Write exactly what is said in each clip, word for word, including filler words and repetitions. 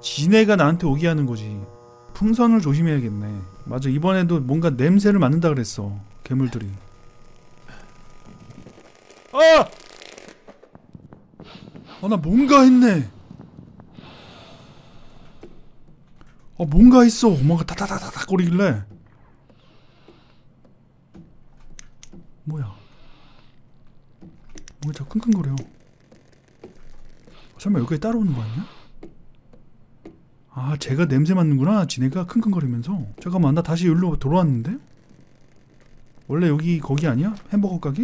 지네가 나한테 오게 하는 거지. 풍선을 조심해야겠네. 맞아, 이번에도 뭔가 냄새를 맡는다 그랬어, 괴물들이. 아! 아, 나 뭔가 했네. 어, 뭔가 했어. 뭔가 타타타타타 거리길래. 뭐야? 뭔가 자꾸 킁킁거려. 설마 여기까지 따라오는 거 아니야? 아, 제가 냄새 맡는구나. 지네가 킁킁거리면서. 잠깐만, 나 다시 여기로 돌아왔는데? 원래 여기 거기 아니야? 햄버거 가게?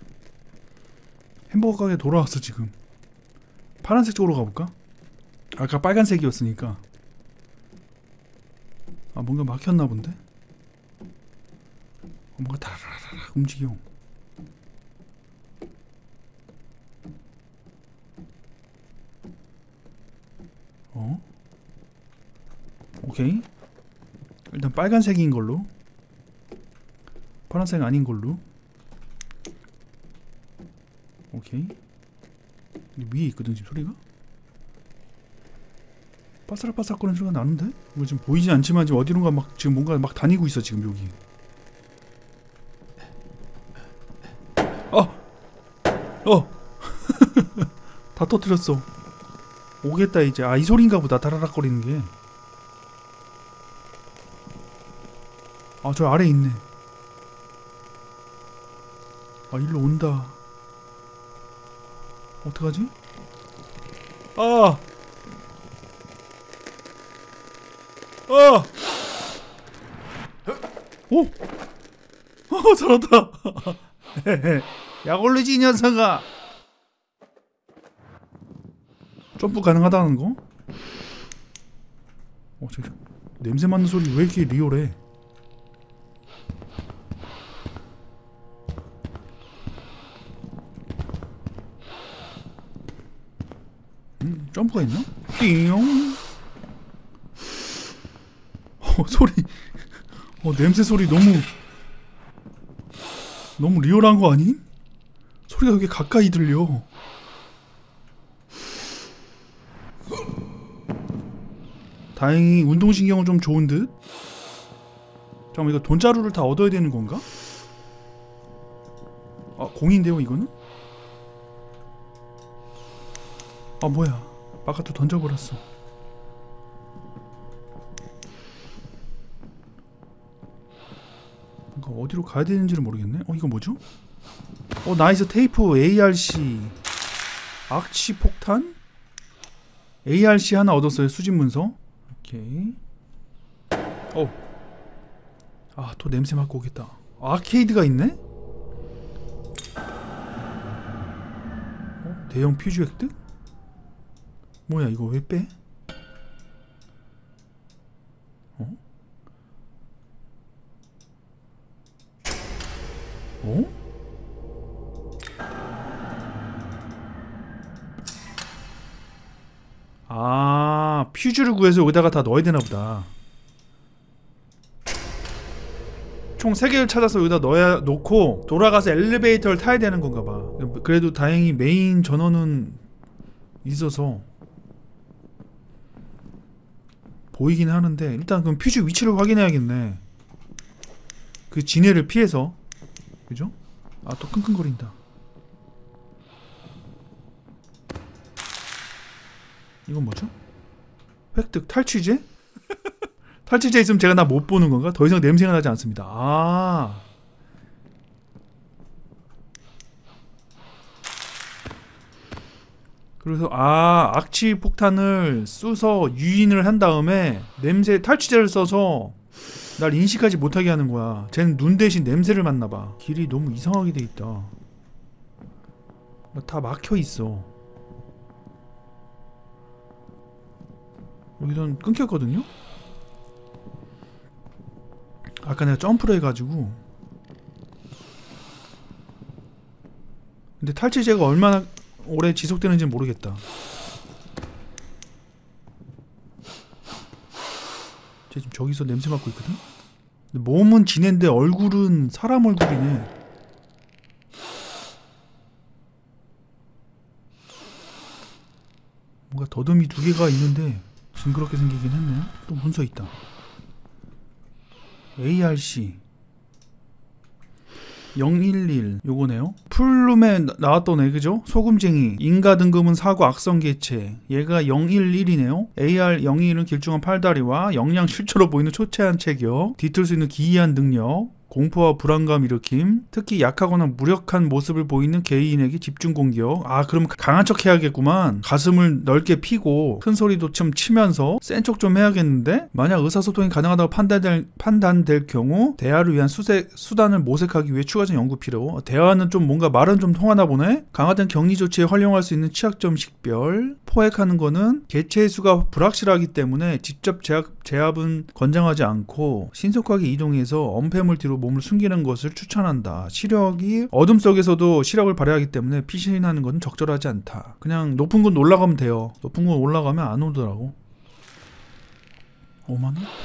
햄버거 가게 돌아왔어 지금. 파란색 쪽으로 가볼까? 아까 빨간색이었으니까. 아, 뭔가 막혔나 본데? 어, 뭔가 다라라라 움직여. 어? 오케이. 일단 빨간색인 걸로. 파란색 아닌 걸로. 오케이. 위에 있거든 지금 소리가? 바삭바삭거리는 소리가 나는데? 이거 지금 보이진 않지만 지금 어디론가 막 지금 뭔가 막 다니고 있어 지금 여기. 어! 어! 다 터뜨렸어. 오겠다 이제. 아, 이 소리인가 보다. 다라락거리는 게. 아, 저 아래에 있네. 아, 일로 온다. 어떡하지? 아! 아! 오! 어, 살았다. 약 올리지 이 녀석아. 점프 가능하다는 거? 어, 저기 냄새 맡는 소리 왜 이렇게 리얼해? 음, 점프가 있나? 띵용. 어, 소리. 어, 냄새 소리 너무 너무 리얼한 거 아니? 소리가 여기 가까이 들려. 다행히 운동신경은 좀 좋은 듯? 잠깐만, 이거 돈자루를 다 얻어야 되는 건가? 아, 공인데요 이거는? 아, 뭐야, 바깥으로 던져버렸어. 뭔가 어디로 가야 되는지를 모르겠네. 어, 이거 뭐죠? 어, 나이스. 테이프 에이알씨 악취 폭탄? 에이알씨 하나 얻었어요. 수집 문서. 오케이. 어. 아, 또 냄새 맡고 오겠다. 아케이드가 있네? 어? 대형 퓨즈 획득? 뭐야, 이거 왜 빼? 어? 어? 아, 퓨즈를 구해서 여기다가 다 넣어야 되나 보다. 총 세 개를 찾아서 여기다 넣어야, 놓고 돌아가서 엘리베이터를 타야 되는 건가 봐. 그래도 다행히 메인 전원은 있어서 보이긴 하는데, 일단 그럼 퓨즈 위치를 확인해야겠네. 그 지네를 피해서. 그죠? 아, 또 끙끙거린다. 이건 뭐죠? 획득 탈취제? 탈취제 있으면 제가 나 못 보는 건가? 더 이상 냄새가 나지 않습니다. 아. 그래서 아, 악취 폭탄을 쑤서 유인을 한 다음에 냄새 탈취제를 써서 날 인식하지 못하게 하는 거야. 쟤는 눈 대신 냄새를 맡나봐. 길이 너무 이상하게 돼 있다. 다 막혀 있어. 여기선 끊겼거든요? 아까 내가 점프를 해가지고. 근데 탈취제가 얼마나 오래 지속되는지는 모르겠다. 쟤 지금 저기서 냄새 맡고 있거든? 근데 몸은 지네인데 얼굴은 사람 얼굴이네. 뭔가 더듬이 두 개가 있는데 징그럽게 생기긴 했네요. 또 문서 있다. 에이알씨 영일일 요거네요. 풀룸에 나왔던 애 그죠? 소금쟁이 인가 등급은 사고 악성 개체. 얘가 영일일이네요. 에이알 영일은 길쭉한 팔다리와 영양 실조로 보이는 초췌한 체격, 뒤틀 수 있는 기이한 능력, 공포와 불안감 일으킴, 특히 약하거나 무력한 모습을 보이는 개인에게 집중 공격. 아 그럼 강한 척 해야겠구만. 가슴을 넓게 피고 큰 소리도 좀 치면서 센 척 좀 해야겠는데. 만약 의사소통이 가능하다고 판단될, 판단될 경우 대화를 위한 수색, 수단을 모색하기 위해 추가적인 연구 필요. 대화는 좀 뭔가 말은 좀 통하나 보네. 강화된 격리 조치에 활용할 수 있는 취약점 식별. 포획하는 거는 개체의 수가 불확실하기 때문에 직접 제압, 제압은 권장하지 않고 신속하게 이동해서 엄폐물 뒤로 몸을 숨기는 것을 추천한다. 시력이 어둠 속에서도 시력을 발휘하기 때문에 피신하는 것은 적절하지 않다. 그냥 높은 곳 올라가면 돼요. 높은 곳 올라가면 안 오더라고. 오만 원?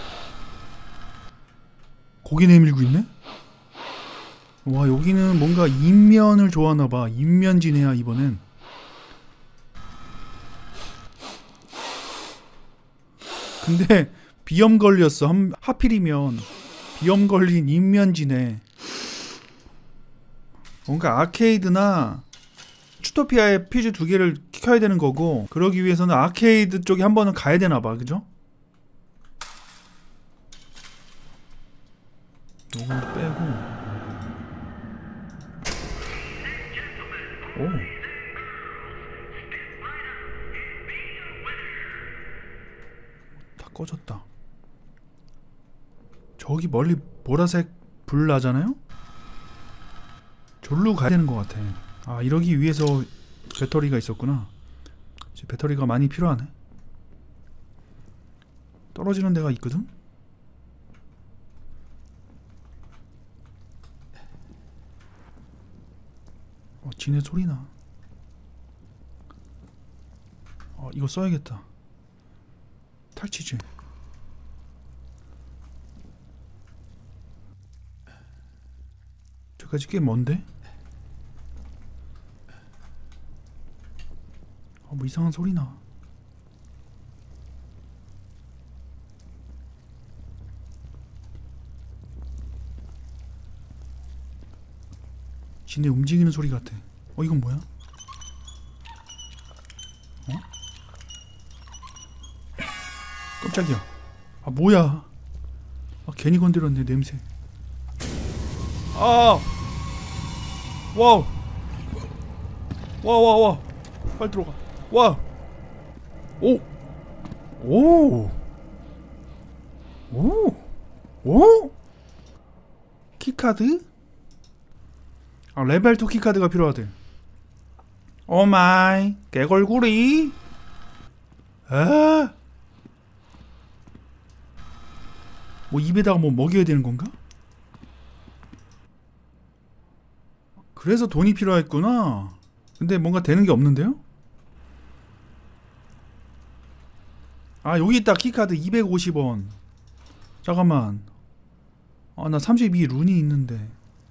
고개 내밀고 있네? 와 여기는 뭔가 인면을 좋아하나봐. 인면지네야 이번엔. 근데 비염 걸렸어. 한, 하필이면 비염 걸린 인면지네. 뭔가 아케이드나 슈토피아의 퓨즈 두 개를 켜야 되는 거고, 그러기 위해서는 아케이드 쪽에 한 번은 가야 되나봐. 그죠? 요걸 빼고. 오. 다 꺼졌다. 저기 멀리 보라색 불 나잖아요? 절로 가야 되는 것 같아. 아 이러기 위해서 배터리가 있었구나. 이제 배터리가 많이 필요하네. 떨어지는 데가 있거든? 어 지네 소리나. 어 이거 써야겠다. 탈취제. 저까지 꽤 먼데? 어, 뭐 이상한 소리 나. 지네 움직이는 소리 같아. 어 이건 뭐야? 어? 깜짝이야. 아 뭐야? 아 괜히 건드렸네. 냄새. 아! 와우! 와와와! 빨리 들어가. 와! 오! 오! 오! 오! 키카드? 아 레벨 투 키카드가 필요하대. 오마이 개걸구리. 아! 뭐 입에다가 뭐 먹여야 되는 건가? 그래서 돈이 필요했구나. 근데 뭔가 되는 게 없는데요? 아 여기 있다. 키카드 이백오십 원. 잠깐만. 아 나 삼십이 룬이 있는데.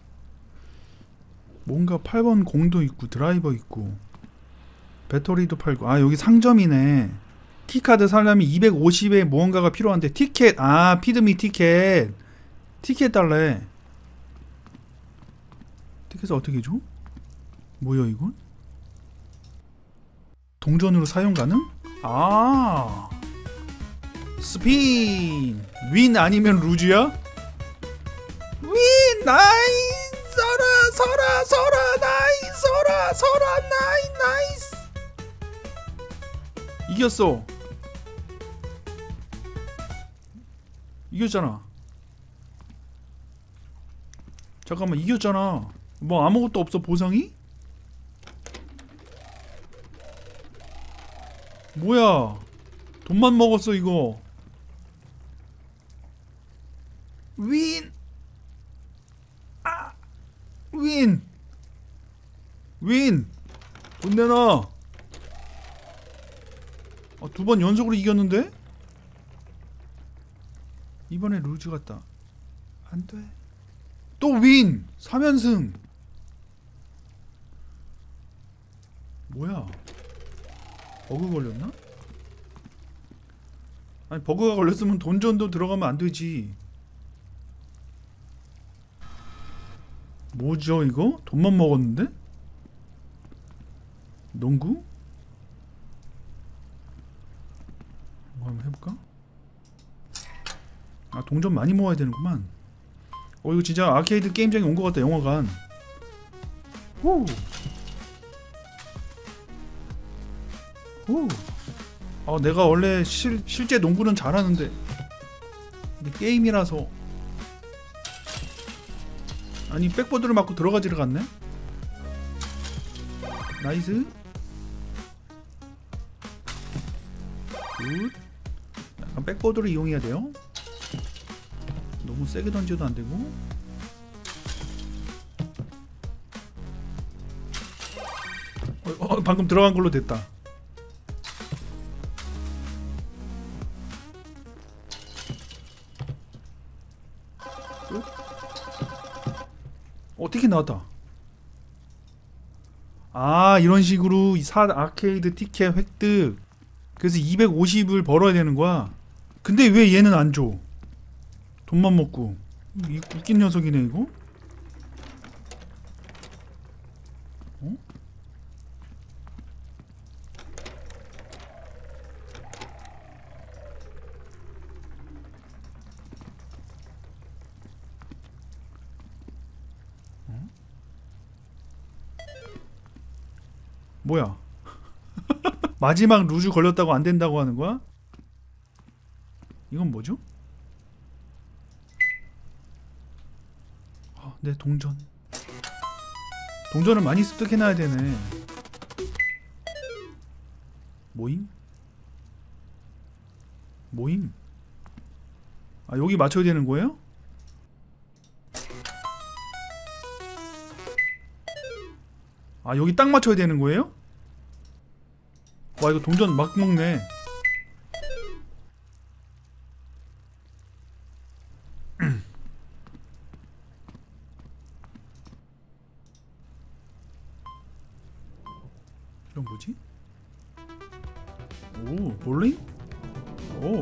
뭔가 팔 번 공도 있고 드라이버 있고 배터리도 팔고. 아 여기 상점이네. 키카드 사려면 이백오십에 무언가가 필요한데 티켓. 아 피드미 티켓. 티켓 달래. 티켓을 어떻게 줘? 뭐야 이건? 동전으로 사용 가능? 아 스핀. 윈 아니면 루즈야? 윈 나이 서라 서라 서라 나이 서라 서라 나이 나이스. 이겼어. 이겼잖아. 잠깐만 이겼잖아. 뭐 아무것도 없어 보상이? 뭐야 돈만 먹었어 이거. 윈! 아! 윈! 윈! 돈 내놔. 아, 두 번 연속으로 이겼는데? 이번에 루즈 같다. 안돼. 또 윈! 삼 연승. 뭐야 버그 걸렸나? 아니 버그가 걸렸으면 돈전도 들어가면 안 되지. 뭐죠 이거? 돈만 먹었는데? 농구? 뭐 한번 해볼까? 아 동전 많이 모아야 되는구만. 어 이거 진짜 아케이드 게임장에 온 것 같다. 영화관. 후. 후. 아 내가 원래 실, 실제 농구는 잘하는데 이게 게임이라서. 아니 백보드를 맞고 들어가지를 않네. 나이스. 굿. 약간 백보드를 이용해야 돼요. 너무 세게 던져도 안 되고. 어, 어, 방금 들어간 걸로 됐다. 끝. 어떻게 나왔다. 아 이런 식으로 이 사 아케이드 티켓 획득. 그래서 이백오십을 벌어야 되는 거야. 근데 왜 얘는 안 줘? 돈만 먹고. 이 웃긴 녀석이네 이거. 어? 어? 뭐야? 마지막 루즈 걸렸다고 안 된다고 하는 거야? 이건 뭐죠? 아, 내 동전. 동전을 많이 습득해놔야 되네. 모임? 모임? 아 여기 맞춰야 되는 거예요? 아 여기 딱 맞춰야 되는 거예요? 와 이거 동전 막 먹네. 이건 뭐지? 오 볼링? 오.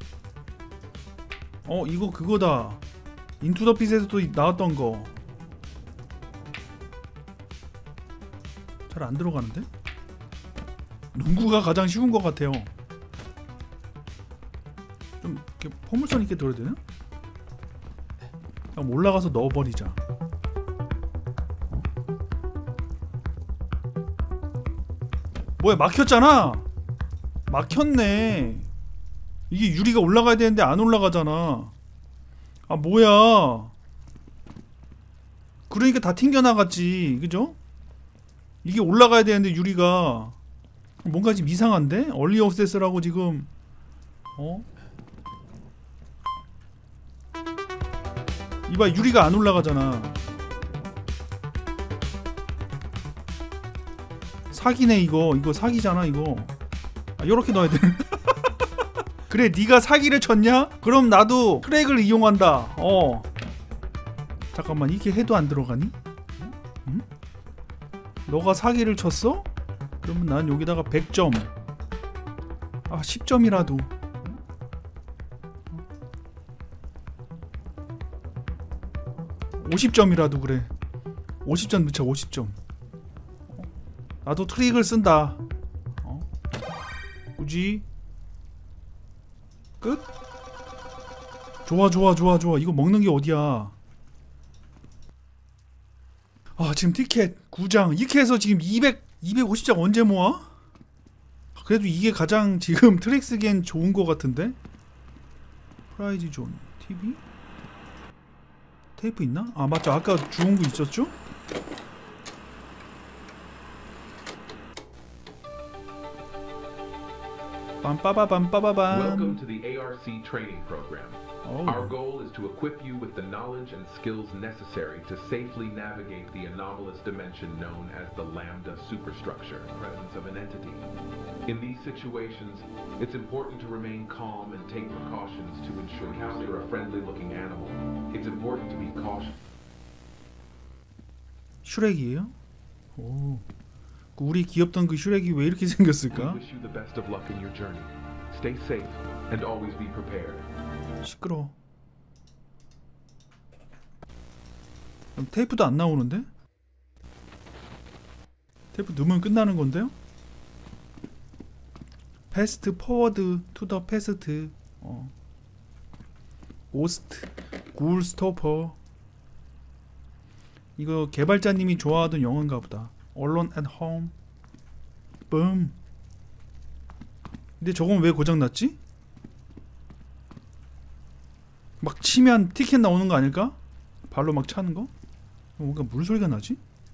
어 이거 그거다. 인투 더 핏에서도 나왔던 거. 잘 안 들어가는데? 농구가 가장 쉬운 것 같아요. 좀 이렇게 포물선 있게 들어야 되나? 그럼 올라가서 넣어버리자. 어? 뭐야 막혔잖아. 막혔네. 이게 유리가 올라가야 되는데 안 올라가잖아. 아 뭐야. 그러니까 다 튕겨나갔지. 그죠? 이게 올라가야 되는데 유리가 뭔가 지금 이상한데? 얼리 억세스라고 지금 어? 이봐 유리가 안 올라가잖아. 사기네 이거. 이거 사기잖아 이거. 아 요렇게 넣어야 돼. 그래 네가 사기를 쳤냐? 그럼 나도 트랙을 이용한다. 어 잠깐만 이게 해도 안 들어가니? 응? 너가 사기를 쳤어? 그러면 난 여기다가 백 점. 아 십 점이라도. 오십 점이라도 그래. 오십 점 넣자. 오십 점. 나도 트릭을 쓴다. 어? 굳이 끝? 좋아 좋아 좋아 좋아. 이거 먹는 게 어디야. 아 지금 티켓 구 장 이렇게 해서 지금 이백, 이백오십 장 언제 모아? 그래도 이게 가장 지금 트랙 쓰기엔 좋은 거 같은데? 프라이즈 존 티비? 테이프 있나? 아 맞죠 아까 주운 거 있었죠? 빰빠바밤빠바밤. Welcome to the 에이아르씨 training program. Oh. Our goal is to equip you with the knowledge and skills necessary to safely navigate the anomalous dimension known as the Lambda superstructure, presence of an entity. In these situations, it's important to remain calm and take precautions to ensure you encounter a friendly-looking animal. It's important to be cautious. 슈렉이에요? 오. 우리 귀엽던 그 슈렉이 왜 이렇게 생겼을까? We wish you the best of luck in your journey. Stay safe and always be prepared. 시끄러워. 테이프도 안 나오는데? 테이프 넣으면 끝나는 건데요? 패스트 포워드 투 더 패스트. 어. 고스트 굴 스토퍼. 이거 개발자님이 좋아하던 영화인가 보다. Alone at Home. 뿜. 근데 저건 왜 고장났지? 막 치면 티켓 나오는 거 아닐까? 발로 막 차는 거? 뭔가 물소리가 나지?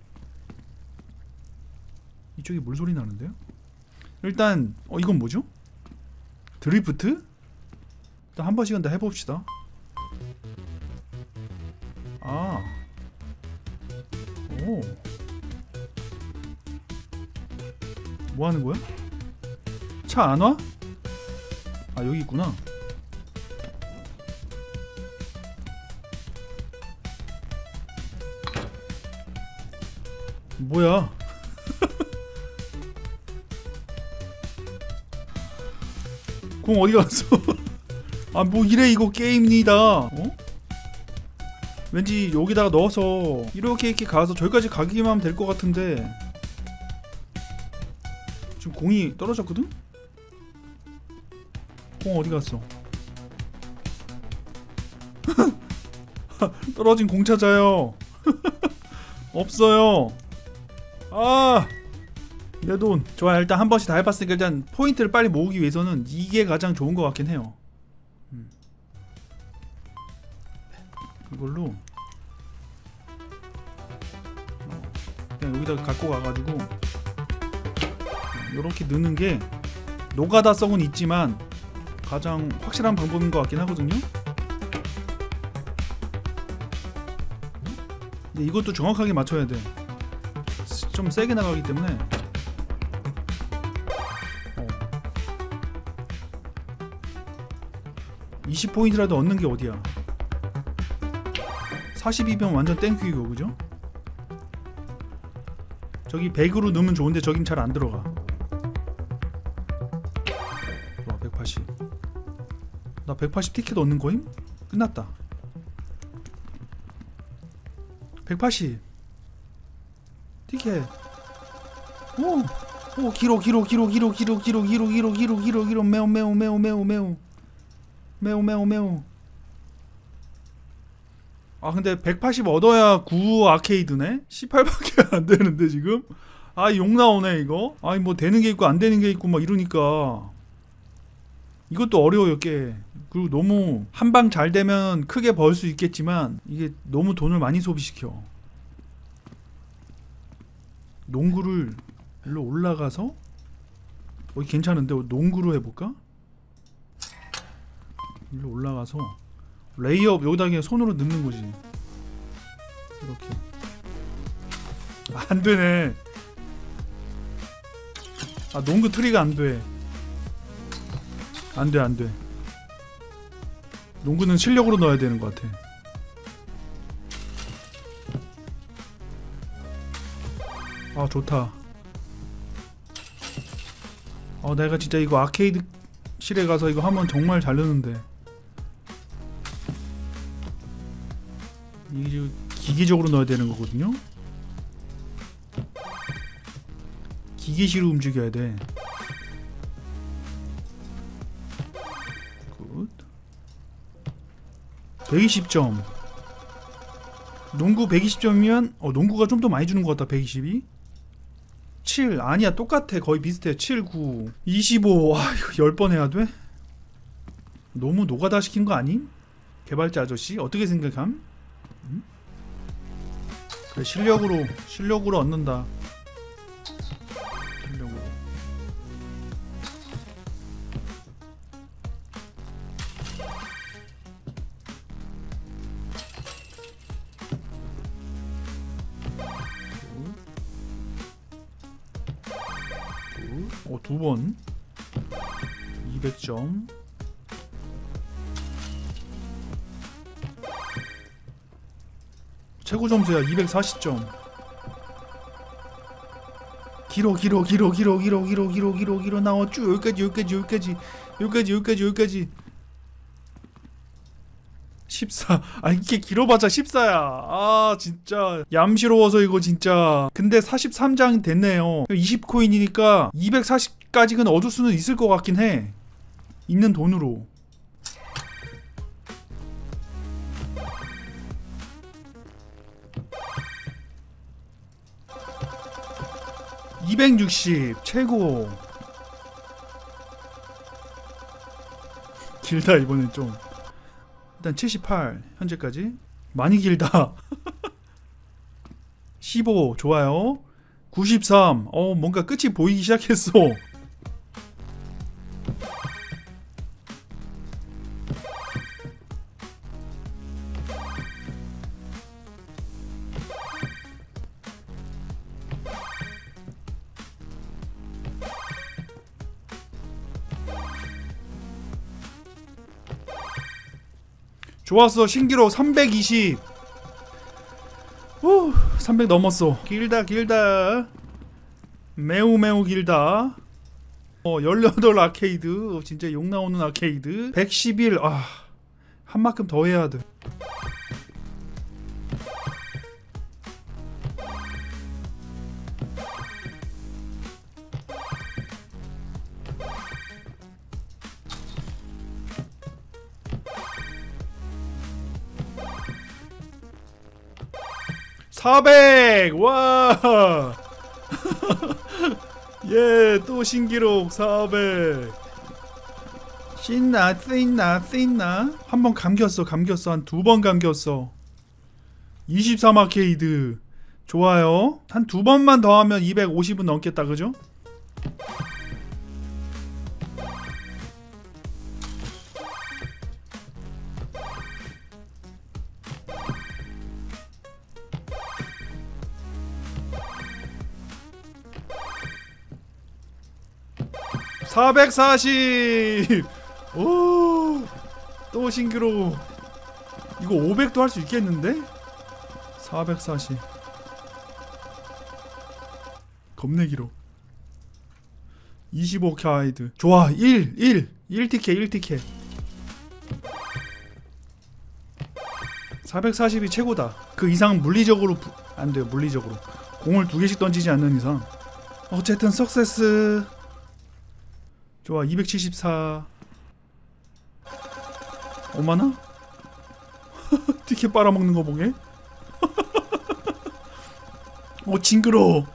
이쪽에 물소리 나는데요? 일단 어 이건 뭐죠? 드리프트? 일단 한 번씩은 다 해봅시다. 아. 오. 뭐 하는 거야? 차 안 와? 아 여기 있구나. 뭐야? 공 어디 갔어? 아 뭐 이래 이거 게임이다. 어? 왠지 여기다가 넣어서 이렇게 이렇게 가서 저기까지 가기만 하면 될 것 같은데 지금 공이 떨어졌거든? 공 어디 갔어? 떨어진 공 찾아요. 없어요. 아, 내 돈. 좋아요. 일단 한 번씩 다 해봤으니까 일단 포인트를 빨리 모으기 위해서는 이게 가장 좋은 것 같긴 해요. 음. 이걸로 어, 그냥 여기다가 갖고 가가지고 이렇게 넣는 게 노가다 썩은 있지만 가장 확실한 방법인 것 같긴 하거든요. 근데 이것도 정확하게 맞춰야 돼. 좀 세게 나가기 때문에. 어. 이십 포인트라도 얻는 게 어디야. 사십이면 완전 땡큐이고 그죠? 저기 백으로 넣으면 좋은데 저긴 잘 안 들어가. 와 백팔십. 나 백팔십 티켓 얻는 거임? 끝났다. 백팔십 티켓. 오! 오 길어 길어 길어 길어 길어 길어 길어 길어 길어 길어 길어 매우 매우 매우 매우 매우 매우 매우 매우. 아 근데 백팔십 얻어야 구 아케이드네? 십팔밖에 안 되는데 지금? 아 욕 나오네 이거. 아니 뭐 되는 게 있고 안 되는 게 있고 막 이러니까 이것도 어려워요 꽤. 그리고 너무 한방 잘 되면 크게 벌 수 있겠지만 이게 너무 돈을 많이 소비시켜. 농구를 일로 올라가서 여기 괜찮은데 농구로 해볼까? 일로 올라가서 레이업 여기다 그냥 손으로 넣는 거지. 이렇게. 안 되네. 아 농구 트리가 안 돼. 안 돼, 안 돼. 농구는 실력으로 넣어야 되는 것 같아. 아 좋다. 어 내가 진짜 이거 아케이드실에 가서 이거 하면 정말 잘 넣는데 이게 기계적으로 넣어야 되는 거거든요. 기계식으로 움직여야 돼. 굿. 백이십 점. 농구 백이십 점이면 어 농구가 좀 더 많이 주는 것 같다. 백이십이 칠 아니야 똑같아. 거의 비슷해. 칠, 구, 이십오. 와 이거 십 번 해야 돼? 너무 노가다 시킨 거 아님? 개발자 아저씨 어떻게 생각함? 응? 그래 실력으로 실력으로 얻는다. 실력으로. 어, 두 번 이백 점. 최고 점수야 이백사십 점. 길어 길어 길어 길어 길어 길어 길어 길어 길어 나와 쭉 여기까지 여기까지 여기까지 여기까지 여기까지 여기까지 십사. 아 이게 길어봤자 십사야. 아 진짜 얌시러워서 이거 진짜. 근데 사십삼 장 됐네요. 이십 코인이니까 이백사십까지는 얻을 수는 있을 것 같긴 해. 있는 돈으로. 이백육십 최고. 길다 이번엔 좀. 일단 칠십팔 현재까지 많이 길다. 십오 좋아요. 구십삼 어 뭔가 끝이 보이기 시작했어. 좋았어. 신기록 삼백이십. 후, 삼백 넘었어. 길다 길다. 매우 매우 길다. 어, 십팔 아케이드. 진짜 욕 나오는 아케이드. 백십일. 아, 한 만큼 더 해야 돼. 사백! 와! 예, 또 신기록 사백. 신나, 신나, 신나. 한 번 감겼어, 감겼어. 한 두 번 감겼어. 이십삼 아케이드. 좋아요. 한 두 번만 더 하면 이백오십은 넘겠다, 그죠? 사백사십! 오! 또 신기록. 이거 오백도 할 수 있겠는데? 사백사십. 겁내 길어. 이십오 아케이드. 좋아. 일! 일! 일 티켓, 일 티켓. 사백사십이 최고다. 그 이상 물리적으로 부... 안 돼요, 물리적으로. 공을 두 개씩 던지지 않는 이상. 어쨌든 석세스. 좋아. 이백칠십사. 얼마나? 티켓 빨아먹는 거 보게. 어 징그러워.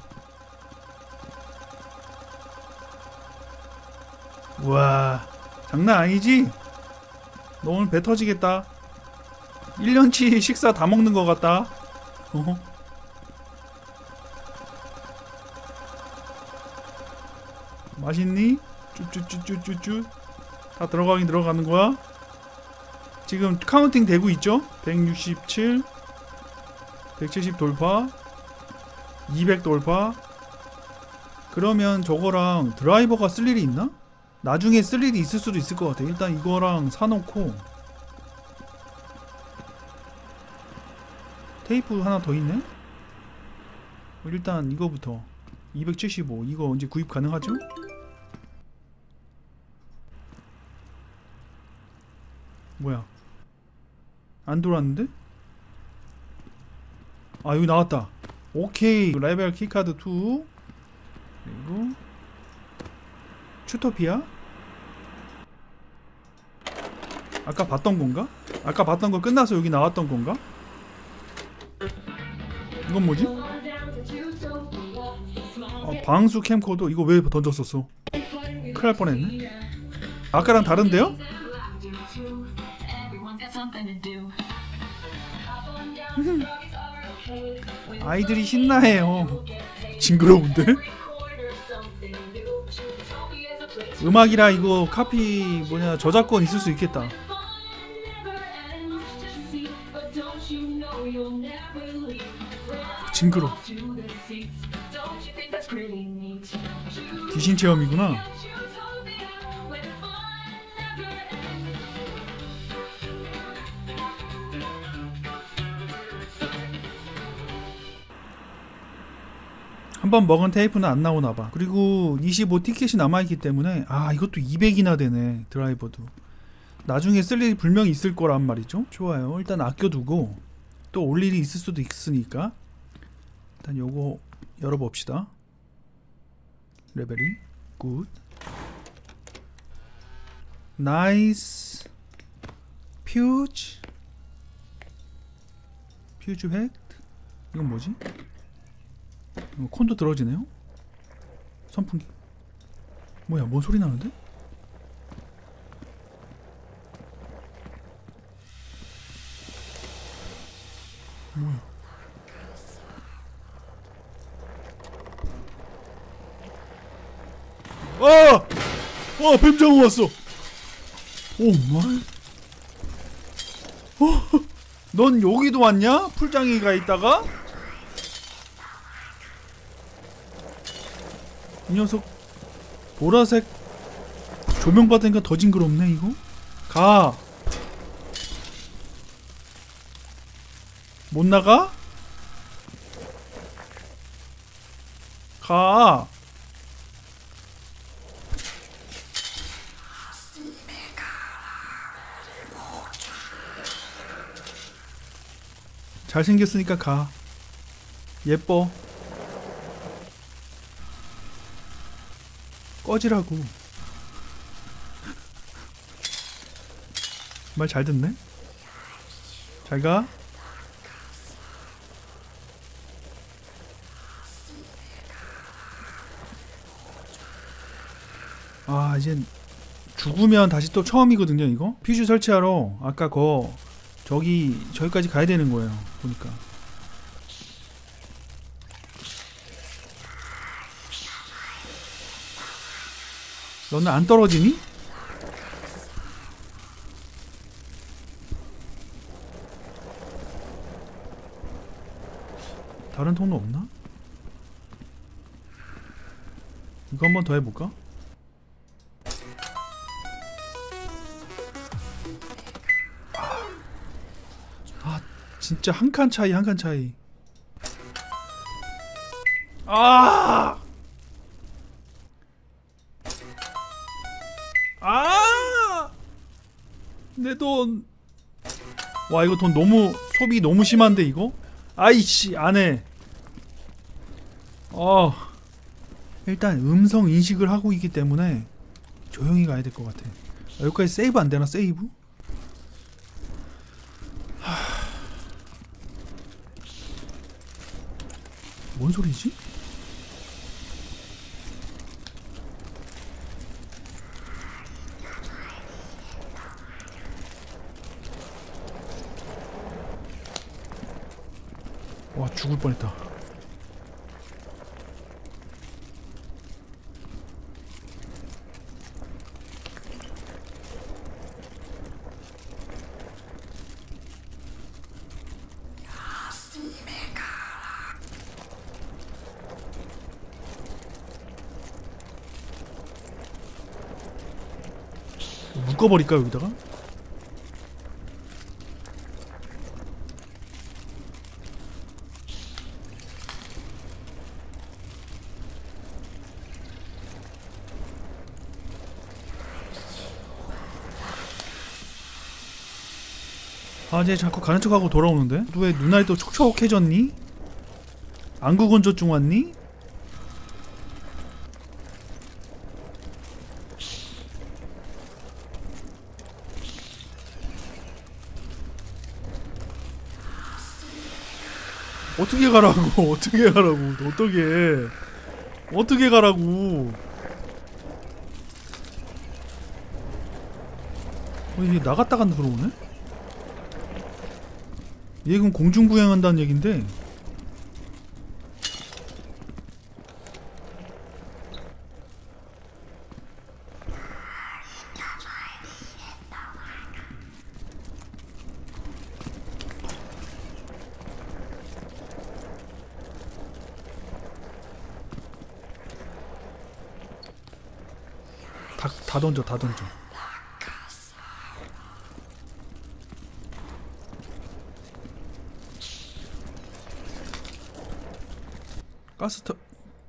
우와 장난 아니지? 너 오늘 배 터지겠다. 일 년치 식사 다 먹는 거 같다. 어? 맛있니? 쭈쭈쭈쭈쭈쭈. 다 들어가긴 들어가는 거야. 지금 카운팅 되고 있죠? 백육십칠, 백칠십 돌파, 이백 돌파. 그러면 저거랑 드라이버가 쓸 일이 있나? 나중에 쓸 일이 있을 수도 있을 것 같아. 일단 이거랑 사놓고. 테이프 하나 더 있네? 일단 이거부터 이백칠십오. 이거 언제 구입 가능하죠? 뭐야? 안 돌았는데? 아 여기 나왔다. 오케이. 레벨 키카드 투. 그리고 츄토피아. 아까 봤던 건가? 아까 봤던 거 끝나서 여기 나왔던 건가? 이건 뭐지? 아, 방수 캠코더. 이거 왜 던졌었어? 큰일 날 뻔했네. 아까랑 다른데요? 아이들이 신나해요. 징그러운데? 음악이라 이거 카피 뭐냐 저작권 있을 수 있겠다. 징그러. 귀신 체험이구나. 한번 먹은 테이프는 안 나오나봐. 그리고 이십오 티켓이 남아있기 때문에 아 이것도 이백이나 되네. 드라이버도 나중에 쓸 일이 분명히 있을 거란 말이죠. 좋아요. 일단 아껴두고 또 올 일이 있을 수도 있으니까 일단 요거 열어봅시다. 레벨이 굿. 나이스. 퓨즈 퓨즈 획. 이건 뭐지? 이거 콘도 들어지네요? 선풍기. 뭐야, 뭔 소리 나는데? 뭐야? 아! 아, 뱀장어 왔어! 오 마이. 어? 넌 여기도 왔냐? 풀장이가 있다가? 이 녀석 보라색 조명 받으니까 더 징그럽네 이거. 가. 못 나가? 가. 잘생겼으니까 가. 예뻐. 꺼지라고. 말 잘 듣네. 잘 가. 아, 이젠 죽으면 다시 또 처음이거든요 이거. 퓨즈 설치하러 아까 거 저기 저기까지 가야 되는 거예요 보니까. 너는 안 떨어지니? 다른 통로 없나? 이거 한 번 더 해볼까? 아, 진짜 한 칸 차이 한 칸 차이. 아! 아! 내 돈. 와, 이거 돈 너무 소비 너무 심한데 이거? 아이씨, 안 해. 어. 일단 음성 인식을 하고 있기 때문에 조용히 가야 될 것 같아. 아, 여기까지 세이브 안 되나? 세이브? 하... 뭔 소리지? 와, 죽을 뻔했다. 묶어버릴까 여기다가? 아, 쟤 자꾸 가는 척하고 돌아오는데? 너 왜 눈알이 또 촉촉해졌니? 안구건조증 왔니? 어떻게 가라고? 어떻게 가라고? 어떻게? 어떻게 가라고? 어, 이게 나갔다가 들어오네? 얘 그럼 공중부양한다는 얘긴데. 다, 다 던져, 다 던져. 가스터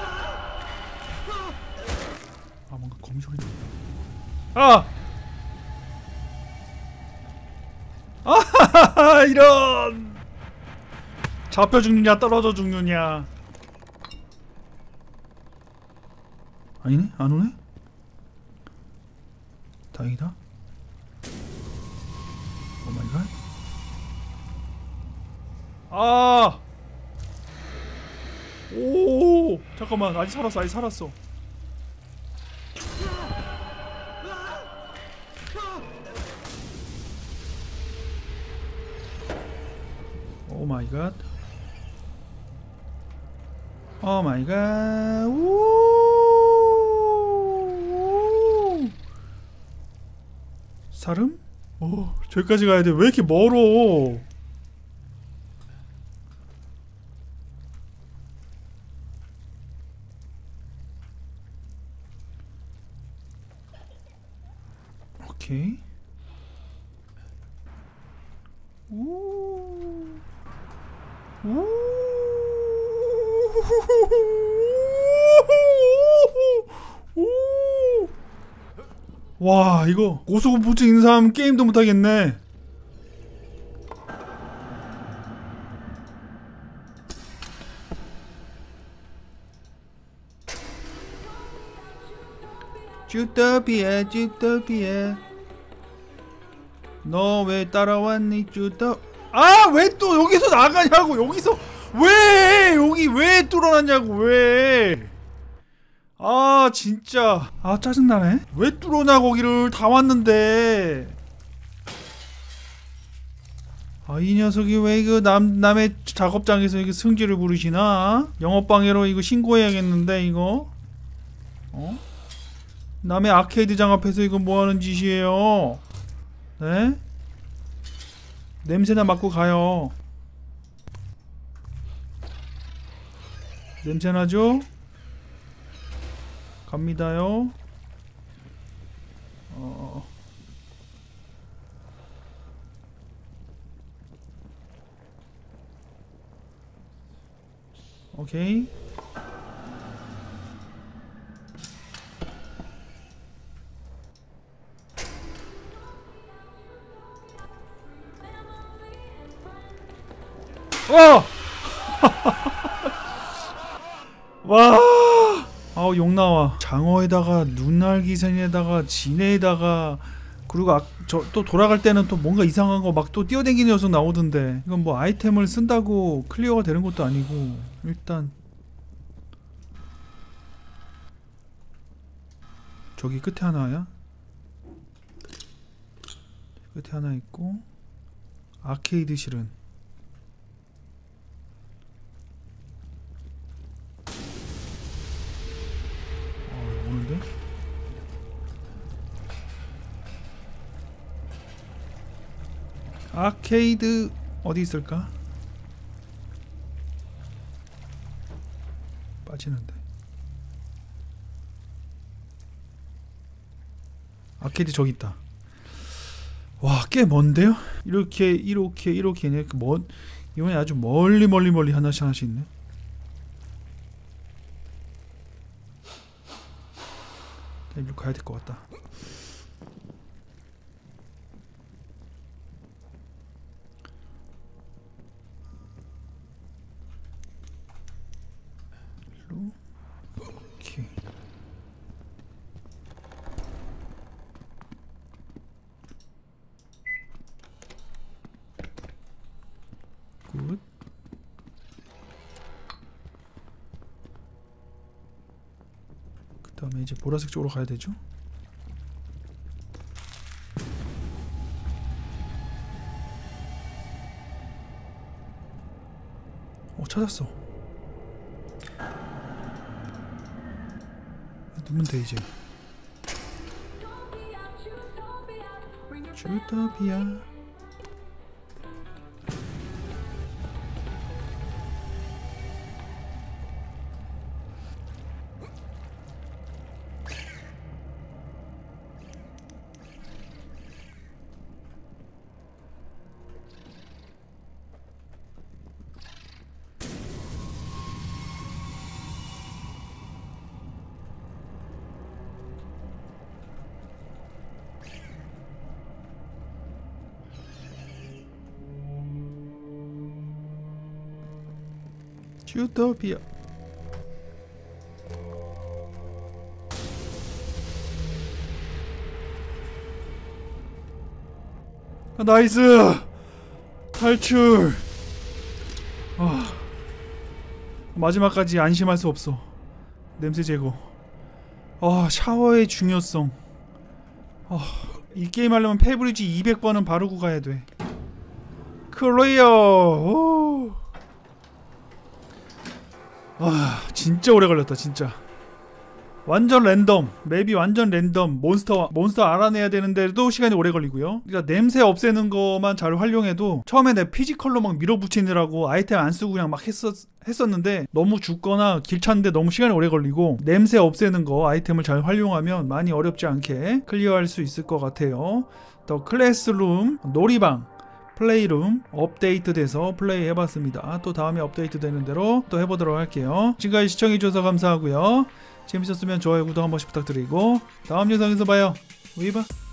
아 뭔가 거미 소리 나. 아! 아하하하 이런. 잡혀 죽느냐 떨어져 죽느냐. 아니네? 안 오네? 다행이다. 오마이갓. 아! 오! 잠깐만 아직 살았어 아직 살았어. 오 마이 갓. 오 마이 갓. 우. 사름? 오, 저기까지 가야 돼. 왜 이렇게 멀어? 오케이. 우. 우. 와 이거 고소공포증 있는 사람 게임도 못하겠네. 주터피아 주터피아 너 왜 따라왔니 주터. 아 왜 또 여기서 나가냐고. 여기서 왜 여기 왜 뚫어놨냐고. 왜. 아 진짜 아 짜증나네. 왜 뚫어냐 거기를. 다 왔는데. 아 이 녀석이 왜 이거 남, 남의 작업장에서 이거 승질을 부르시나. 영업방해로 이거 신고해야겠는데 이거. 어? 남의 아케이드장 앞에서 이거 뭐하는 짓이에요. 네? 냄새나 맡고 가요. 냄새나죠? 갑니다요. 어. 오케이. 와! 와! 아우 욕나와. 장어에다가 눈알기생에다가 지네에다가 그리고 아, 저 또 돌아갈 때는 또 뭔가 이상한 거 막 또 뛰어댕기는 녀석 나오던데 이건 뭐 아이템을 쓴다고 클리어가 되는 것도 아니고 일단 저기 끝에 하나야? 끝에 하나 있고 아케이드 실은 어, 오는데? 아케이드 어디 있을까? 빠지는데. 아케이드 저기 있다. 와, 꽤 먼데요? 이렇게 이렇게 이렇게네. 먼 이번에 아주 멀리 멀리 멀리 하나씩 하나씩 있네. 일로 가야 될 것 같다. 일로. 오케이. 굿. 그 다음에 이제 보라색 쪽으로 가야 되죠? 어, 찾았어. 넣으면 돼 이제. 주토피아. 주토피아. 아, 나이스 탈출. 아, 마지막까지 안심할 수 없어. 냄새 제거. 아, 샤워의 중요성. 아, 이 게임 하려면 페이브리지 이백 번은 바르고 가야 돼. 클리어. 오. 아, 진짜 오래 걸렸다 진짜. 완전 랜덤. 맵이 완전 랜덤. 몬스터 몬스터 알아내야 되는데도 시간이 오래 걸리고요. 그러니까 냄새 없애는 거만 잘 활용해도 처음에 내 피지컬로 막 밀어붙이느라고 아이템 안 쓰고 그냥 막 했었, 했었는데 너무 죽거나 길 찾는데 너무 시간이 오래 걸리고 냄새 없애는 거 아이템을 잘 활용하면 많이 어렵지 않게 클리어할 수 있을 것 같아요. 더 클래스룸, 놀이방, 플레이룸 업데이트 돼서 플레이 해봤습니다. 또 다음에 업데이트 되는 대로 또 해보도록 할게요. 지금까지 시청해주셔서 감사하고요. 재밌었으면 좋아요, 구독 한 번씩 부탁드리고 다음 영상에서 봐요. 위바.